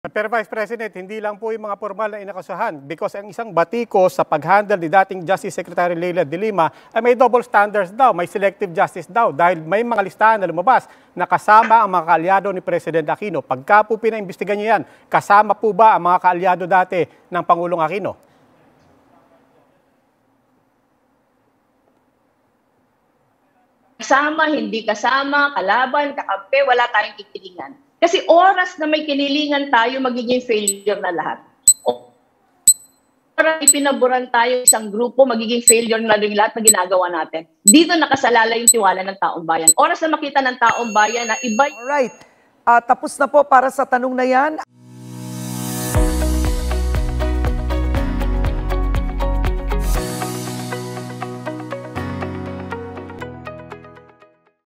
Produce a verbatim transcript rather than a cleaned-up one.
Pero Vice President, hindi lang po yung mga formal na inakasahan because ang isang batiko sa pag-handle ni dating Justice Secretary Leila de Lima ay may double standards daw, may selective justice daw dahil may mga listahan na lumabas na kasama ang mga kaalyado ni President Aquino. Pagka po pinaimbestigan niyo yan, kasama po ba ang mga kaalyado dati ng Pangulong Aquino? Kasama, hindi kasama, kalaban, kakampi, wala tayong kikilingan. Kasi oras na may kinilingan tayo, magiging failure na lahat. Oras ipinaboran tayo isang grupo, magiging failure na rin lahat na ginagawa natin. Dito nakasalala yung tiwala ng taong bayan. Oras na makita ng taong bayan na iba... Alright, uh, tapos na po para sa tanong na yan.